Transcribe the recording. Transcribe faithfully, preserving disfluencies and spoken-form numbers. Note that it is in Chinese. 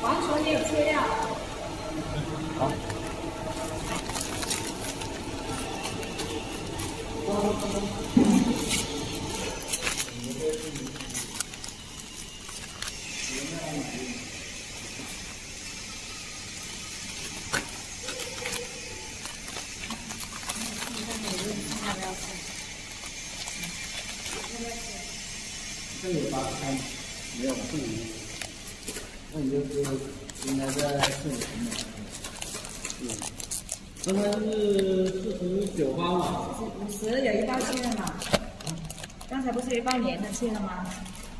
完全没有切料。 好。这有八开没有不理，那你就是应该在四五层的。嗯，刚才是四十九包嘛？ 五十有一包切了嘛？刚才不是有一包连的切了吗？